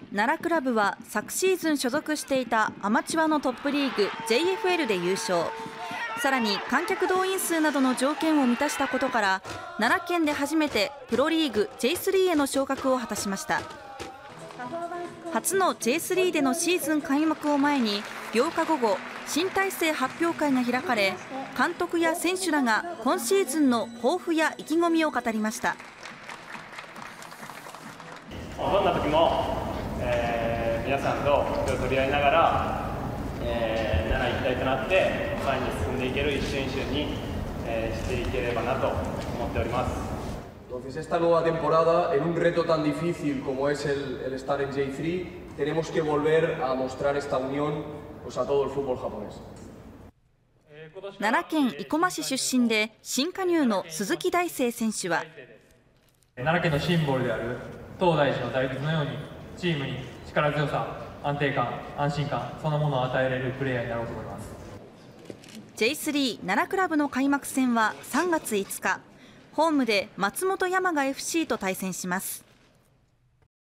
奈良クラブは昨シーズン所属していたアマチュアのトップリーグ JFL で優勝。さらに観客動員数などの条件を満たしたことから奈良県で初めてプロリーグ J3 への昇格を果たしました。初の J3 でのシーズン開幕を前に8日午後、新体制発表会が開かれ、監督や選手らが今シーズンの抱負や意気込みを語りました。 どんな時も、皆さんと手を取り合いながら、奈良一体となって前に進んでいける一瞬一瞬に、していければなと思っております。 Entonces, esta nueva temporada, en un reto tan difícil como es el estar en J3, tenemos que volver a mostrar esta unión pues, a todo el fútbol japonés. 奈良県生駒市出身で新加入の鈴木大成選手は、 奈良県のシンボルである東大寺の大仏のようにチームに力強さ、安定感、安心感そのものを与えられるプレーヤーになろうと思います。 J3 奈良クラブの開幕戦は3月5日、ホームで松本山雅 FC と対戦します。